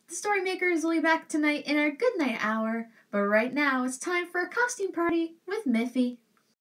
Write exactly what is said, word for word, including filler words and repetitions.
The Storymakers will be back tonight in our Good Night Hour, but right now it's time for a costume party with Miffy.